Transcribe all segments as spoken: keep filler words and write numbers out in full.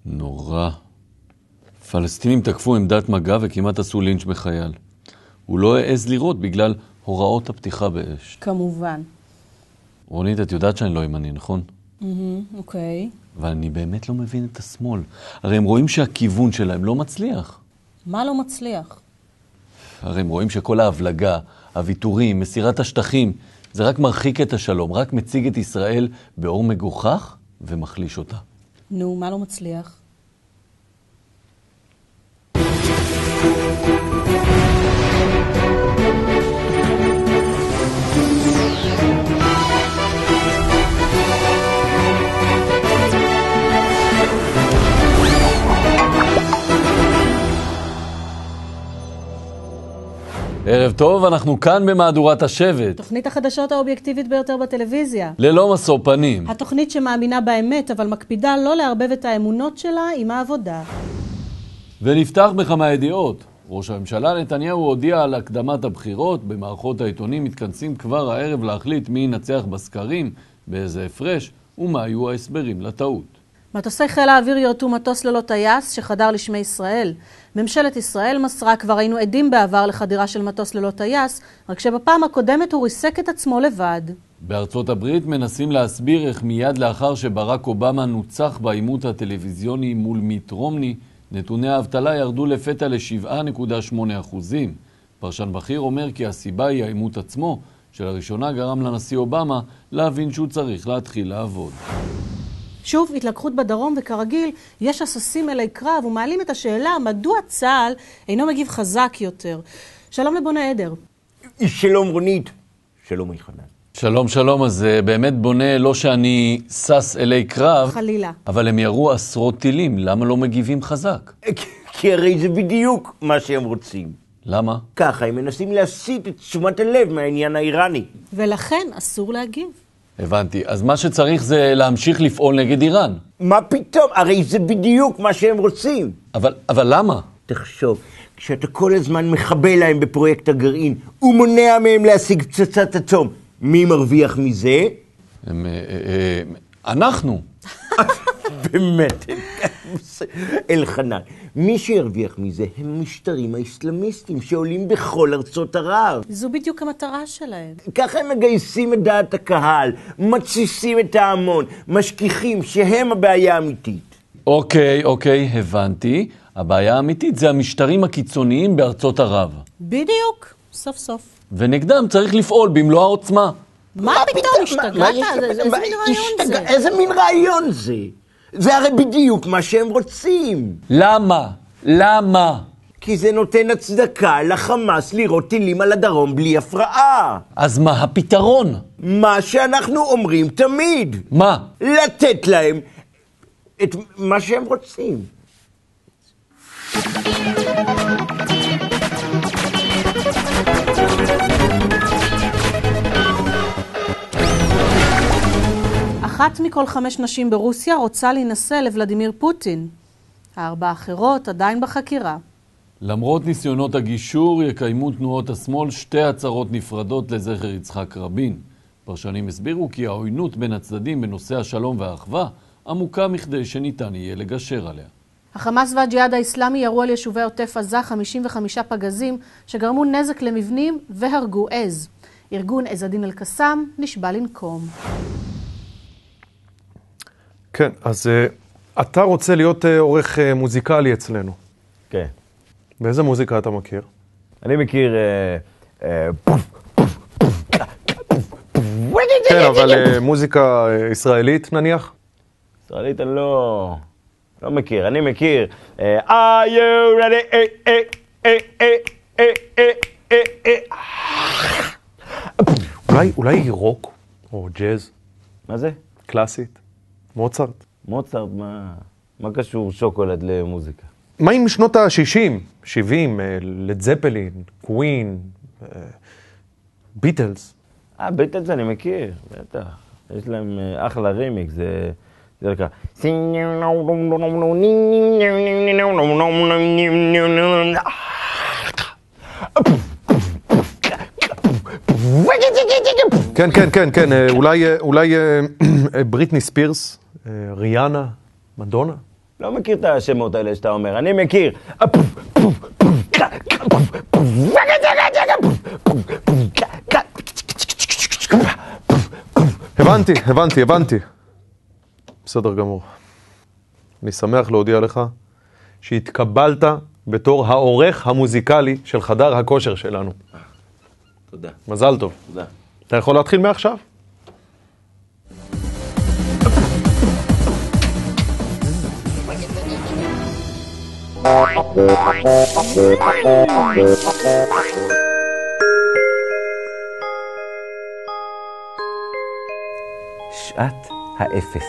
נורא. פלסטינים תקפו עמדת מגע וכמעט עשו לינץ' בחייל. הוא לא העז לראות בגלל הוראות הפתיחה באש. כמובן. רונית, את יודעת שאני לא ימני, נכון? אוקיי. אבל אני באמת לא מבין את השמאל. הרי הם רואים שהכיוון שלהם לא מצליח. מה לא מצליח? הרי הם רואים שכל ההבלגה, הוויתורים, מסירת השטחים, זה רק מרחיק את השלום, רק מציג את ישראל באור מגוחך ומחליש אותה. נו, מה לא מצליח? ערב טוב, אנחנו כאן במהדורת השבט. תוכנית החדשות האובייקטיבית ביותר בטלוויזיה. ללא משוא פנים. התוכנית שמאמינה באמת, אבל מקפידה לא לערבב את האמונות שלה עם העבודה. ונפתח בכמה ידיעות. ראש הממשלה נתניהו הודיע על הקדמת הבחירות. במערכות העיתונים מתכנסים כבר הערב להחליט מי ינצח בסקרים, באיזה הפרש, ומה היו ההסברים לטעות. מטוסי חיל האוויר יורטו מטוס ללא טייס שחדר לשמי ישראל. ממשלת ישראל מסרה, כבר היינו עדים בעבר לחדירה של מטוס ללא טייס, רק שבפעם הקודמת הוא ריסק את עצמו לבד. בארצות הברית מנסים להסביר איך מיד לאחר שברק אובמה נוצח בעימות הטלוויזיוני מול מיט רומני, נתוני האבטלה ירדו לפתע ל-שבע נקודה שמונה אחוזים. פרשן בכיר אומר כי הסיבה היא העימות עצמו, שלראשונה גרם לנשיא אובמה להבין שהוא צריך להתחיל לעבוד. שוב, התלקחות בדרום, וכרגיל, יש אסוסים אלי קרב ומעלים את השאלה מדוע צה"ל אינו מגיב חזק יותר. שלום לבונה עדר. שלום רונית. שלום אלחנן. שלום שלום, אז באמת בונה לא שאני סס אלי קרב. חלילה. אבל הם ירו עשרות טילים, למה לא מגיבים חזק? כי הרי זה בדיוק מה שהם רוצים. למה? ככה, הם מנסים להסיט את תשומת הלב מהעניין האיראני. ולכן אסור להגיב. הבנתי. אז מה שצריך זה להמשיך לפעול נגד איראן. מה פתאום? הרי זה בדיוק מה שהם רוצים. אבל, אבל למה? תחשוב, כשאתה כל הזמן מחבל להם בפרויקט הגרעין, ומונע מהם להשיג פצצת אטום, מי מרוויח מזה? הם, אה, אה, אנחנו. באמת. אלחנן, מי שירוויח מזה הם המשטרים האסלאמיסטים שעולים בכל ארצות ערב. זו בדיוק המטרה שלהם. ככה הם מגייסים את דעת הקהל, מתסיסים את ההמון, משכיחים שהם הבעיה האמיתית. אוקיי, אוקיי, הבנתי. הבעיה האמיתית זה המשטרים הקיצוניים בארצות ערב. בדיוק, סוף סוף. ונגדם צריך לפעול במלוא העוצמה. מה פתאום השתגעת? איזה מין רעיון זה? איזה מין רעיון זה? זה הרי בדיוק מה שהם רוצים. למה? למה? כי זה נותן הצדקה לחמאס לראות טילים על הדרום בלי הפרעה. אז מה הפתרון? מה שאנחנו אומרים תמיד. מה? לתת להם את מה שהם רוצים. אחת מכל חמש נשים ברוסיה רוצה להינשא לוולדימיר פוטין. הארבע האחרות עדיין בחקירה. למרות ניסיונות הגישור, יקיימו תנועות השמאל שתי הצהרות נפרדות לזכר יצחק רבין. פרשנים הסבירו כי העוינות בין הצדדים בנושא השלום והאחווה עמוקה מכדי שניתן יהיה לגשר עליה. החמאס והג'יהאד האסלאמי ירו על יישובי עוטף עזה חמישים וחמישה פגזים שגרמו נזק למבנים והרגו עז. ארגון עז א-דין אל-קסאם נשבע לנקום. כן, אז uh, אתה רוצה להיות uh, עורך uh, מוזיקלי אצלנו. כן. באיזה מוזיקה אתה מכיר? אני מכיר... Uh, uh, כן, אבל uh, מוזיקה uh, ישראלית נניח? ישראלית אני לא... לא מכיר. אני מכיר... Uh, Are you ready? Eh, eh, eh, eh, eh, eh, eh, eh. אולי, אולי רוק או ג'אז? מה זה? קלאסית? מוצרט? מוצרט, מה... מה קשור שוקולד למוזיקה? מה עם שנות ה-שישים, שבעים, לד זפלין, קווין, ביטלס? אה, ביטלס אני מכיר, בטח. יש להם אחלה רימיקס, זה... זה נקרא... כן, כן, כן, כן, אולי, אולי בריטני ספירס, ריאנה, מדונה? לא מכיר את השמות האלה שאתה אומר, אני מכיר. הבנתי, הבנתי, הבנתי. בסדר גמור. אני שמח להודיע לך שהתקבלת בתור העורך המוזיקלי של חדר הכושר שלנו. תודה. מזל טוב. תודה. אתה יכול להתחיל מעכשיו? שעת האפס.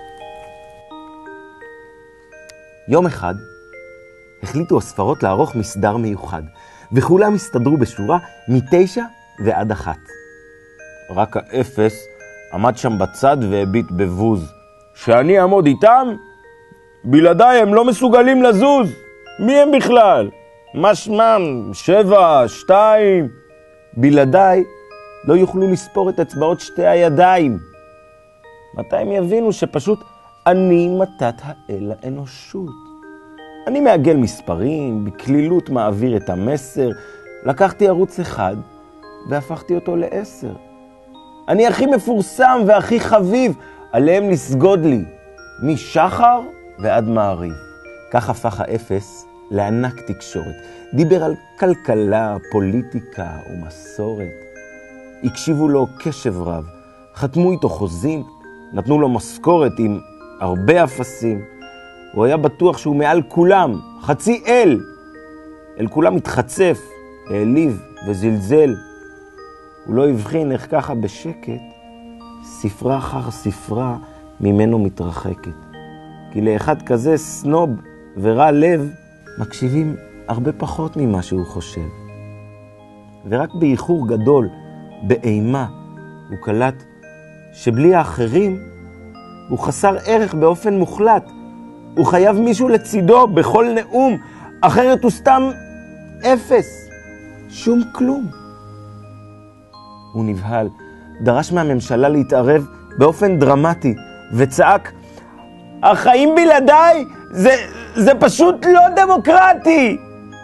יום אחד החליטו הספרות לערוך מסדר מיוחד, וכולם הסתדרו בשורה מתשע ועד אחת. רק האפס עמד שם בצד והביט בבוז. שאני אעמוד איתם? בלעדיי הם לא מסוגלים לזוז. מי הם בכלל? מה שמם? שבע, שתיים. בלעדיי לא יוכלו לספור את אצבעות שתי הידיים. מתי הם יבינו שפשוט אני מתת האל האנושות? אני מעגל מספרים, בכלילות מעביר את המסר, לקחתי ערוץ אחד והפכתי אותו לעשר. אני הכי מפורסם והכי חביב, עליהם לסגוד לי, משחר ועד מעריב. כך הפך האפס לענק תקשורת. דיבר על כלכלה, פוליטיקה ומסורת. הקשיבו לו קשב רב, חתמו איתו חוזים, נתנו לו משכורת עם הרבה אפסים. הוא היה בטוח שהוא מעל כולם, חצי אל. אל כולם התחצף, העליב וזלזל. הוא לא הבחין איך ככה בשקט, ספרה אחר ספרה ממנו מתרחקת. כי לאחד כזה סנוב ורע לב, מקשיבים הרבה פחות ממה שהוא חושב. ורק באיחור גדול, באימה, הוא קלט שבלי האחרים הוא חסר ערך באופן מוחלט. הוא חייב מישהו לצידו בכל נאום, אחרת הוא סתם אפס, שום כלום. הוא נבהל, דרש מהממשלה להתערב באופן דרמטי, וצעק, החיים בלעדיי זה, זה פשוט לא דמוקרטי.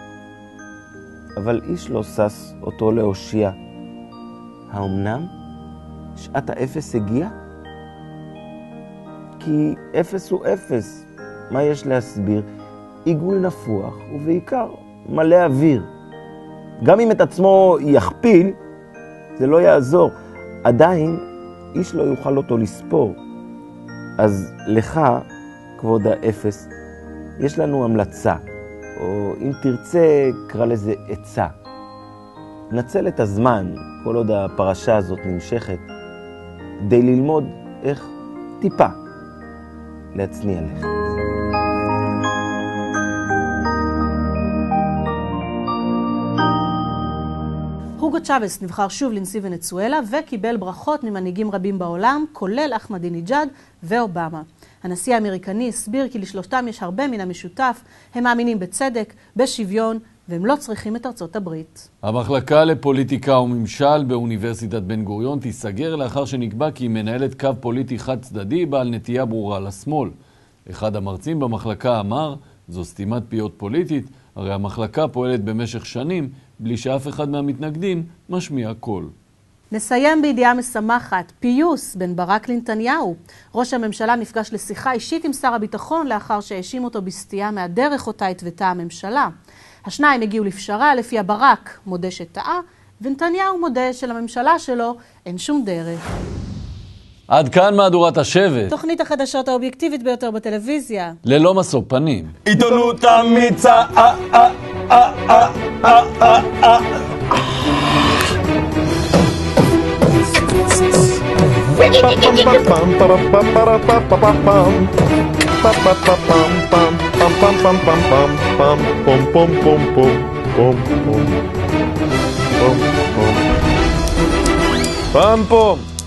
אבל איש לא סס אותו להושיע. האמנם שעת האפס הגיע? כי אפס הוא אפס. מה יש להסביר? עיגול נפוח ובעיקר מלא אוויר. גם אם את עצמו יכפיל, זה לא יעזור. עדיין איש לא יוכל אותו לספור. אז לך, כבוד האפס, יש לנו המלצה, או אם תרצה, קרא לזה עצה. נצל את הזמן, כל עוד הפרשה הזאת נמשכת, כדי ללמוד איך טיפה להצניע לך. הוגו צ'אבס נבחר שוב לנשיא ונצואלה וקיבל ברכות ממנהיגים רבים בעולם, כולל אחמדינג'אד ואובמה. הנשיא האמריקני הסביר כי לשלושתם יש הרבה מן המשותף, הם מאמינים בצדק, בשוויון, והם לא צריכים את ארצות הברית. המחלקה לפוליטיקה וממשל באוניברסיטת בן גוריון תיסגר לאחר שנקבע כי היא מנהלת קו פוליטי חד צדדי בעל נטייה ברורה לשמאל. אחד המרצים במחלקה אמר, זו סתימת פיות פוליטית, הרי המחלקה פועלת במשך שנים בלי שאף אחד מהמתנגדים משמיע קול. נסיים בידיעה משמחת, פיוס בין ברק לנתניהו. ראש הממשלה נפגש לשיחה אישית עם שר הביטחון לאחר שהאשים אותו בסטייה מהדרך אותה התוותה הממשלה. השניים הגיעו לפשרה לפיה ברק מודה שטעה, ונתניהו מודה שלממשלה שלו אין שום דרך. עד כאן מהדורת השבט. תוכנית החדשות האובייקטיבית ביותר בטלוויזיה. ללא משוא פנים. עיתונות אמיצה, אה, אה, אה, אה, אה, אה, אה. פעם פום